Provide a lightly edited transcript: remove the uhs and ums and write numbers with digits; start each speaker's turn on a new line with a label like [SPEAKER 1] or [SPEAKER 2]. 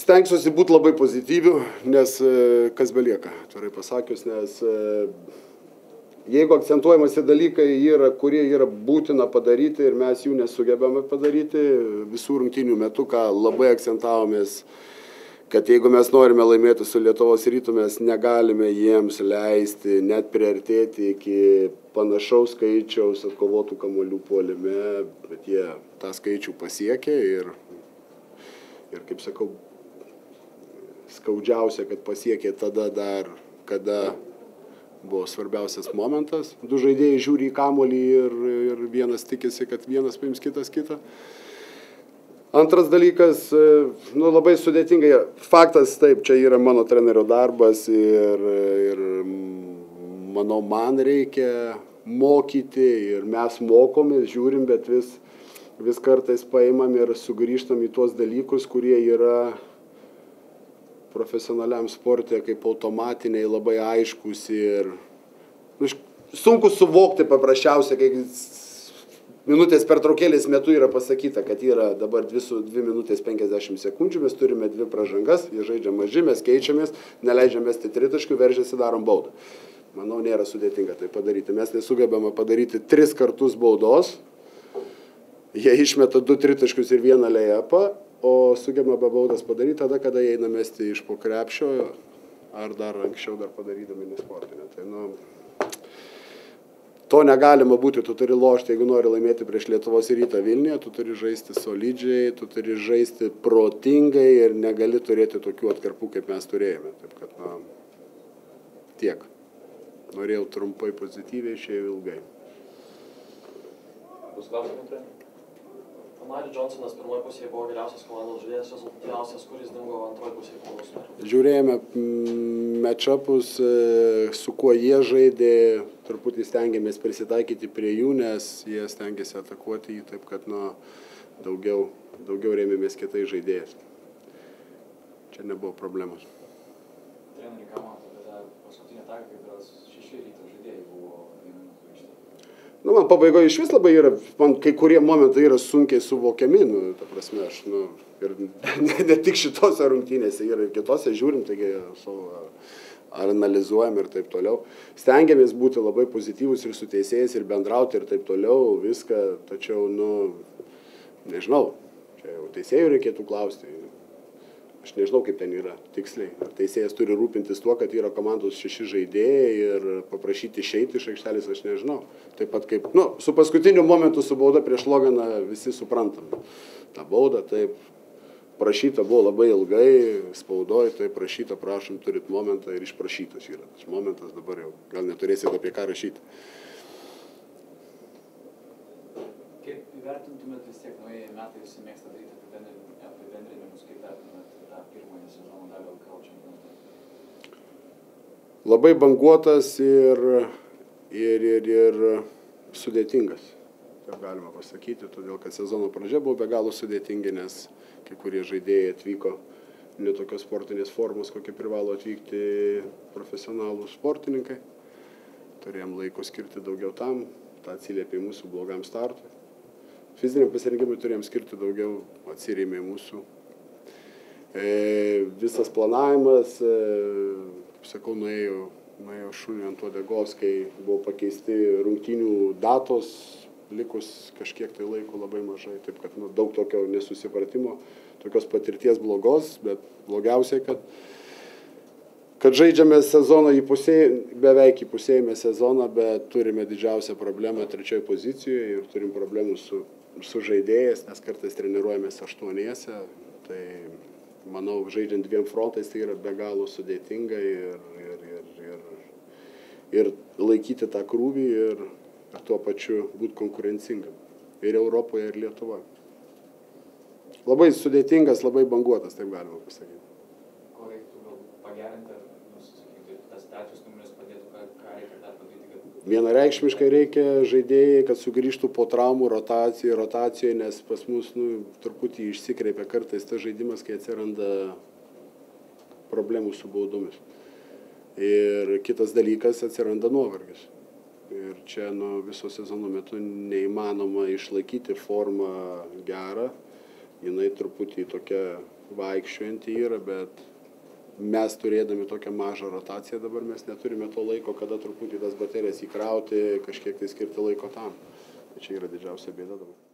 [SPEAKER 1] Stengsiuosi būti labai pozityviu, nes kas belieka, tvarai pasakius, nes jeigu akcentuojamasi dalykai yra, kurie yra būtina padaryti ir mes jų nesugebame padaryti visų rungtynių metu, ką labai akcentavomės, kad jeigu mes norime laimėti su Lietuvos Rytu, mes negalime jiems leisti net priartėti iki panašaus skaičiaus atkovotų kamuolių puolime, bet jie tą skaičių pasiekė ir kaip sakau, skaudžiausia, kad pasiekė tada dar, kada buvo svarbiausias momentas. Du žaidėjai žiūri į kamuolį ir vienas tikisi, kad vienas paims kitas kitą. Antras dalykas, labai sudėtingai, faktas, taip, čia yra mano trenerio darbas ir manau, man reikia mokyti ir mes mokomės, žiūrim, bet vis kartais paimam ir sugrįžtam į tuos dalykus, kurie yra profesionaliam sporte kaip automatiniai, labai aiškus ir sunku suvokti paprasčiausiai, kai minutės pertraukėlės metu yra pasakyta, kad yra dabar 2 minutės 50 sekundžių, mes turime 2 pražangas, jie žaidžia maži, mes keičiamės, neleidžiam mesti tritaškių, veržiasi, darom baudą. Manau, nėra sudėtinga tai padaryti. Mes nesugebame padaryti 3 kartus baudos, jie išmeta 2 tritaškius ir 1 lejapą, o sugeba baudas padaryti tada, kada jie eina mesti iš po krepšio, ar dar anksčiau dar padarydami nesportinę. Tai, to negalima būti, tu turi lošti, jeigu nori laimėti prieš Lietuvos Rytą Vilniuje, tu turi žaisti solidžiai, tu turi žaisti protingai ir negali turėti tokių atkarpų, kaip mes turėjome. Taip kad, tiek. Norėjau trumpai pozityviai, išėjau ilgai.
[SPEAKER 2] Bus klausimai, treneri? Amari Johnsonas pirmoje pusėje buvo geriausias komandos žaidėjas, rezultatyviausias, kuris dingo antroje pusėje kovos.
[SPEAKER 1] Žiūrėjome match-upus, su kuo jie žaidė, truputį stengiamės prisitaikyti prie jų, nes jie stengiasi atakuoti jį, taip kad daugiau rėmėmės kitais žaidėjais. Čia nebuvo problemos.
[SPEAKER 3] Treneri, ką matote apie tą paskutinį taką, kai berods 6 Ryto žaidėjai buvo vienu metu aikštėje?
[SPEAKER 1] Man pabaigoje iš vis labai yra, man kai kurie momentai yra sunkiai suvokiami, ta prasme, aš, ir ne tik šitose rungtynėse, ir kitose žiūrim, taigi analizuojam ir taip toliau. Stengiamės būti labai pozityvus ir su teisėjais, ir bendrauti ir taip toliau, viską, tačiau, nežinau, čia jau teisėjų reikėtų klausti. Aš nežinau, kaip ten yra tiksliai. Teisėjas turi rūpintis tuo, kad yra komandos 6 žaidėjai ir paprašyti išeiti iš aikštelės, aš nežinau. Taip pat kaip, su paskutiniu momentu su bauda prieš Loganą visi suprantam. Ta bauda, taip, prašyta buvo labai ilgai, spaudoj, taip prašyta, prašom, turit momentą ir išprašytas yra. Tas momentas dabar jau, gal neturėsit apie ką rašyti.
[SPEAKER 3] Kaip įvertintumėt vis tiek naujieji metai, visi mėgsta daryti apibendrinimus, kaip vertintumėt tą pirmąjį sezono dalį LKL čempionate?
[SPEAKER 1] Labai banguotas ir sudėtingas, taip galima pasakyti, todėl kad sezono pradžia buvo be galo sudėtingi, nes kai kurie žaidėjai atvyko ne tokios sportinės formos, kokie privalo atvykti profesionalų sportininkai. Turėjom laiko skirti daugiau tam, tą atsiliepė mūsų blogam startui. Fiziniam pasirengimui turėjom skirti daugiau, atsirėmė mūsų. Visas planavimas, sakau, nuėjo šuniui ant uodegos, kai buvo pakeisti rungtynių datos, likus kažkiek tai laiko labai mažai, taip kad daug tokio nesusipratimo, tokios patirties blogos, bet blogiausiai, kad žaidžiame sezoną beveik įpusėjame sezoną, bet turime didžiausią problemą 3 pozicijoje ir turim problemų su žaidėjais, nes kartais treniruojamės 8, tai manau, žaidžiant 2 frontais tai yra be galo sudėtinga ir laikyti tą krūvį ir tuo pačiu būti konkurencingam ir Europoje, ir Lietuvoje. Labai sudėtingas, labai banguotas, taip galima pasakyti.
[SPEAKER 3] Ko reiktų gal pagerinti, tas trečias numeris padėtų, ką reikia dar padaryti?
[SPEAKER 1] Vienareikšmiškai reikia žaidėjai, kad sugrįžtų po traumų rotacijoje, nes pas mus truputį išsikreipia kartais tas žaidimas, kai atsiranda problemų su baudomis. Ir kitas dalykas, atsiranda nuovargis. Ir čia viso sezono metu neįmanoma išlaikyti formą gerą, jinai truputį tokia vaikščiojanti yra, bet mes turėdami tokią mažą rotaciją dabar mes neturime to laiko, kada truputį tas baterijas įkrauti, kažkiek tai skirti laiko tam. Tai čia yra didžiausia bėda dabar.